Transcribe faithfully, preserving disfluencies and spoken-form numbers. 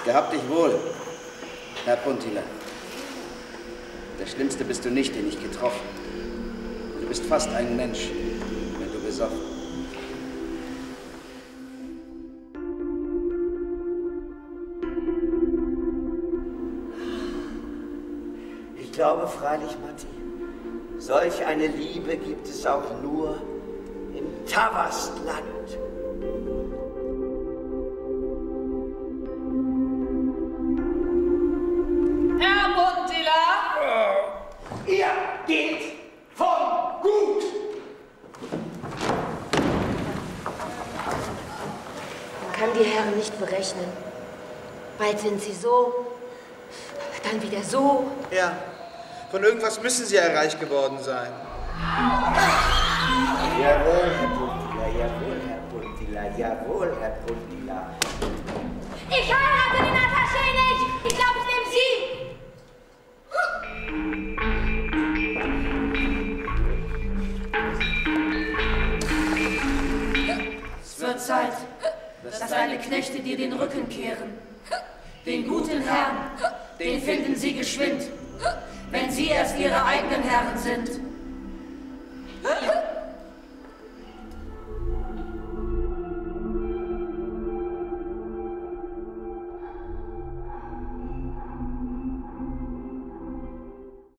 Gehabt dich wohl, Herr Puntila. Der Schlimmste bist du nicht, den ich getroffen. Du bist fast ein Mensch, wenn du besoffen. Ich glaube freilich, Matti, solch eine Liebe gibt es auch nur im Tavastland. Herr Puntila! Oh, ihr geht vom Gut! Man kann die Herren nicht berechnen. Bald sind sie so, dann wieder so. Ja, von irgendwas müssen sie ja reich geworden sein. Jawohl, Herr Puntila, jawohl, Herr Puntila, jawohl, Herr Puntila. Ich heirate den Attaché nicht! Ich glaube, ich nehme Sie! Es wird Zeit, dass deine Knechte dir den Rücken kehren. Den guten Herrn, den finden sie geschwind, wenn sie erst ihre eigenen Herren sind.